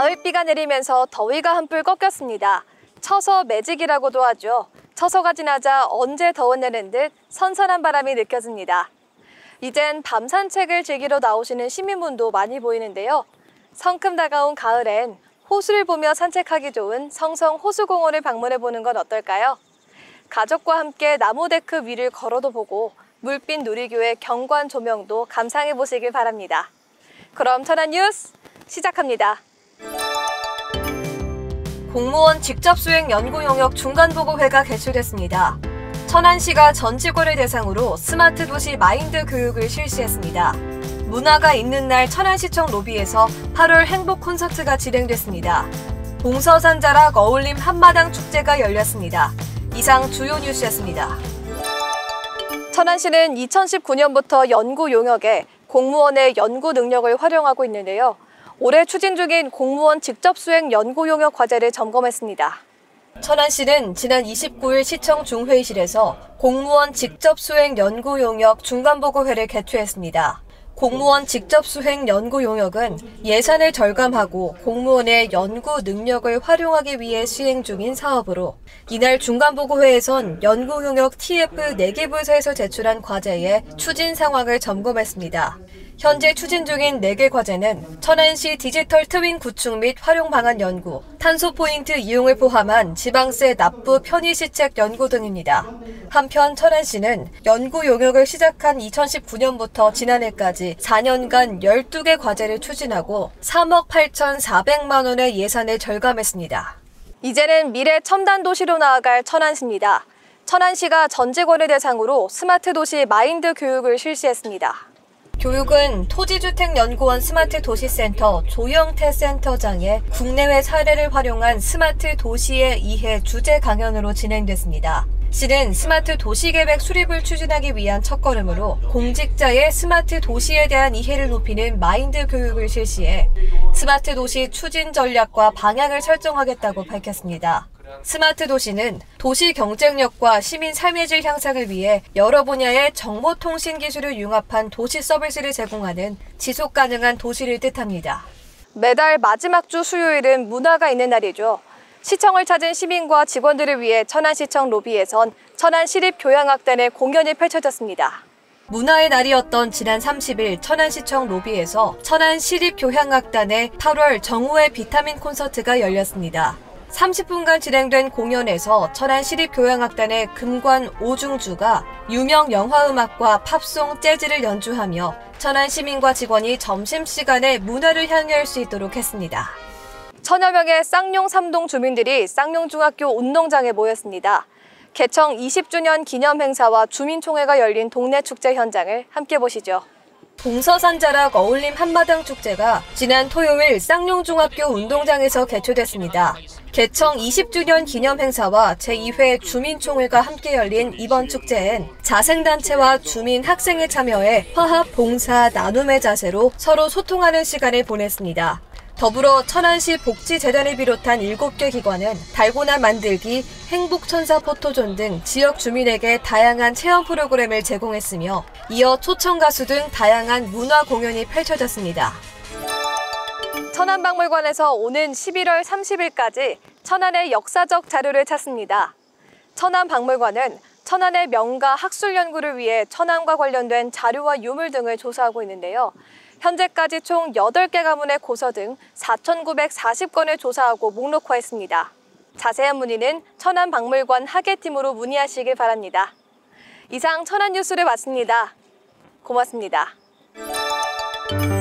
가을비가 내리면서 더위가 한풀 꺾였습니다. 처서 매직이라고도 하죠. 처서가 지나자 언제 더웠냐는 듯 선선한 바람이 느껴집니다. 이젠 밤 산책을 즐기러 나오시는 시민분도 많이 보이는데요. 성큼 다가온 가을엔 호수를 보며 산책하기 좋은 성성 호수공원을 방문해보는 건 어떨까요? 가족과 함께 나무 데크 위를 걸어도 보고 물빛 누리교의 경관 조명도 감상해보시길 바랍니다. 그럼 천안 뉴스 시작합니다. 공무원 직접수행 연구용역 중간보고회가 개최됐습니다. 천안시가 전 직원을 대상으로 스마트 도시 마인드 교육을 실시했습니다. 문화가 있는 날 천안시청 로비에서 8월 행복 콘서트가 진행됐습니다. 동서산자락 어울림 한마당 축제가 열렸습니다. 이상 주요 뉴스였습니다. 천안시는 2019년부터 연구 용역에 공무원의 연구 능력을 활용하고 있는데요. 올해 추진 중인 공무원 직접수행 연구 용역 과제를 점검했습니다. 천안시는 지난 29일 시청 중회의실에서 공무원 직접수행 연구 용역 중간보고회를 개최했습니다. 공무원 직접수행 연구 용역은 예산을 절감하고 공무원의 연구 능력을 활용하기 위해 시행 중인 사업으로 이날 중간보고회에선 연구 용역 TF 4개 부서에서 제출한 과제의 추진 상황을 점검했습니다. 현재 추진 중인 4개 과제는 천안시 디지털 트윈 구축 및 활용 방안 연구, 탄소 포인트 이용을 포함한 지방세 납부 편의 시책 연구 등입니다. 한편 천안시는 연구 용역을 시작한 2019년부터 지난해까지 4년간 12개 과제를 추진하고 3억 8,400만 원의 예산을 절감했습니다. 이제는 미래 첨단 도시로 나아갈 천안시입니다. 천안시가 전 직원을 대상으로 스마트 도시 마인드 교육을 실시했습니다. 교육은 토지주택연구원 스마트 도시센터 조영태 센터장의 국내외 사례를 활용한 스마트 도시의 이해 주제 강연으로 진행됐습니다. 시는 스마트 도시계획 수립을 추진하기 위한 첫걸음으로 공직자의 스마트 도시에 대한 이해를 높이는 마인드 교육을 실시해 스마트 도시 추진 전략과 방향을 설정하겠다고 밝혔습니다. 스마트 도시는 도시 경쟁력과 시민 삶의 질 향상을 위해 여러 분야의 정보통신 기술을 융합한 도시 서비스를 제공하는 지속 가능한 도시를 뜻합니다. 매달 마지막 주 수요일은 문화가 있는 날이죠. 시청을 찾은 시민과 직원들을 위해 천안시청 로비에선 천안시립교향악단의 공연이 펼쳐졌습니다. 문화의 날이었던 지난 30일 천안시청 로비에서 천안시립교향악단의 8월 정오의 비타민 콘서트가 열렸습니다. 30분간 진행된 공연에서 천안시립교향악단의 금관 오중주가 유명 영화음악과 팝송, 재즈를 연주하며 천안 시민과 직원이 점심시간에 문화를 향유할 수 있도록 했습니다. 천여 명의 쌍용 3동 주민들이 쌍용중학교 운동장에 모였습니다. 개청 20주년 기념 행사와 주민총회가 열린 동네 축제 현장을 함께 보시죠. 동서산자락 어울림 한마당 축제가 지난 토요일 쌍용중학교 운동장에서 개최됐습니다. 개청 20주년 기념 행사와 제2회 주민총회가 함께 열린 이번 축제엔 자생단체와 주민, 학생에 참여해 화합, 봉사, 나눔의 자세로 서로 소통하는 시간을 보냈습니다. 더불어 천안시 복지재단을 비롯한 7개 기관은 달고나 만들기, 행복천사 포토존 등 지역 주민에게 다양한 체험 프로그램을 제공했으며 이어 초청가수 등 다양한 문화 공연이 펼쳐졌습니다. 천안박물관에서 오는 11월 30일까지 천안의 역사적 자료를 찾습니다. 천안박물관은 천안의 명가 학술 연구를 위해 천안과 관련된 자료와 유물 등을 조사하고 있는데요. 현재까지 총 8개 가문의 고서 등 4,940건을 조사하고 목록화했습니다. 자세한 문의는 천안박물관 학예팀으로 문의하시길 바랍니다. 이상 천안 뉴스를 마칩니다. 고맙습니다.